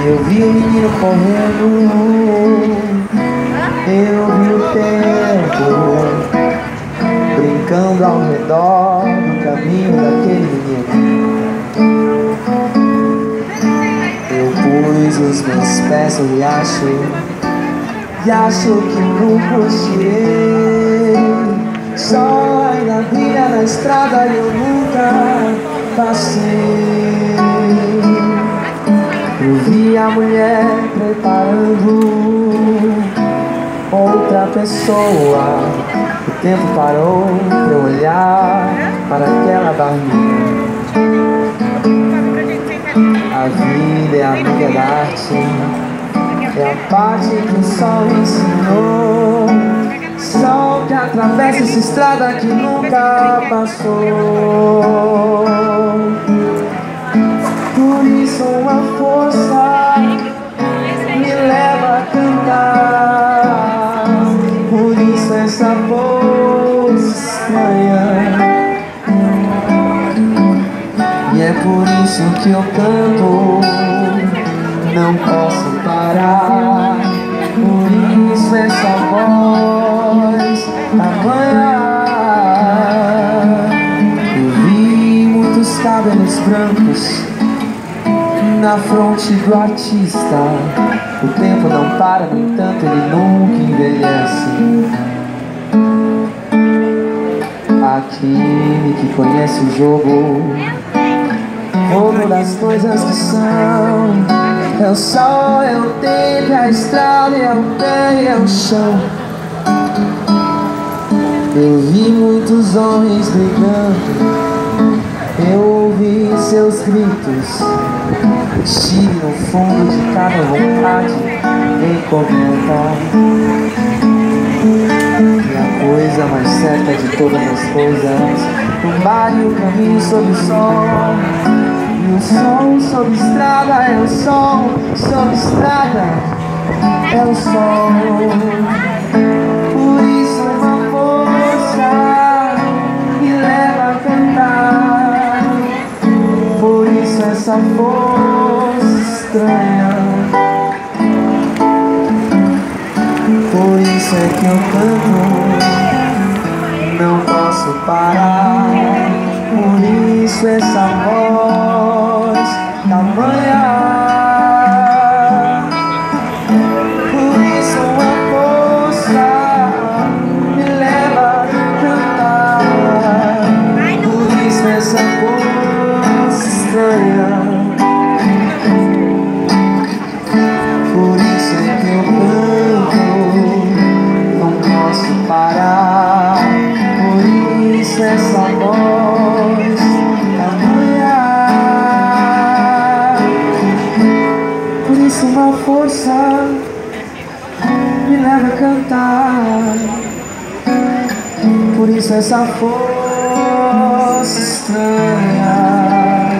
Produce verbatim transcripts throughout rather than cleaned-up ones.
Eu vi o menino correndo, eu vi o tempo brincando ao redor do caminho daquele menino. Eu pus os meus pés no riacho e acho que nunca os tirei. Só ainda brilha na estrada e eu nunca passei. Eu vi a mulher preparando outra pessoa. O tempo parou pra eu olhar para aquela barriga. A vida é amiga da arte, é a parte que o sol ensinou. Sol que atravessa essa estrada que nunca passou. Por isso uma força me leva a cantar. Por isso essa voz estranha. E é por isso que eu canto, não posso parar. Por isso essa voz amanhã. Eu vi muitos cabelos brancos na fronte do artista. O tempo não para, no entanto ele nunca envelhece. Aquele que conhece o jogo, jogo das coisas que são. É o sol, é o tempo, é a estrada, é o pé, é o chão. Eu vi muitos homens brigando, eu ouvi seus gritos. Estive no fundo de cada vontade em comentar. E a coisa mais certa de todas as coisas, o mar e o caminho sob o sol. E o sol sob estrada é o sol, sob estrada é o sol. Por isso uma força me leva a cantar. Por isso essa força estranha. Por isso é que eu canto, não posso parar. Por isso essa voz tamanha. Por isso uma força me leva a cantar. Por isso essa voz estranha. Por isso é que eu canto, não posso parar. Por isso essa voz amanhã. Por isso uma força me leva a cantar. Por isso essa força estranha.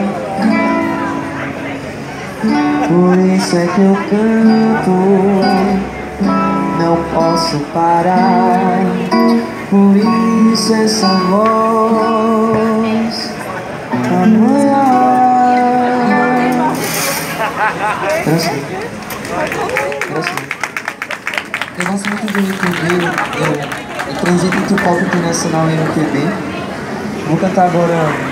Por isso é que eu canto, não posso parar. Por isso essa voz amanhã. Eu gosto muito do M P B, eu, eu transito entre o palco internacional e M P B. Vou cantar agora